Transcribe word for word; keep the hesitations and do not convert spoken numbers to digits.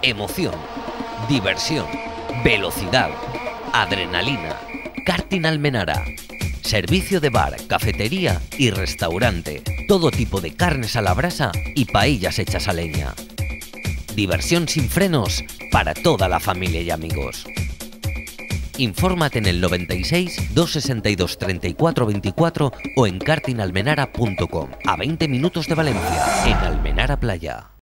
emoción, diversión, velocidad, adrenalina. Karting Almenara. Servicio de bar, cafetería y restaurante. Todo tipo de carnes a la brasa y paellas hechas a leña. Diversión sin frenos para toda la familia y amigos. Infórmate en el noventa y seis, doscientos sesenta y dos, treinta y cuatro veinticuatro o en karting almenara punto com, a veinte minutos de Valencia, en Almenara Playa.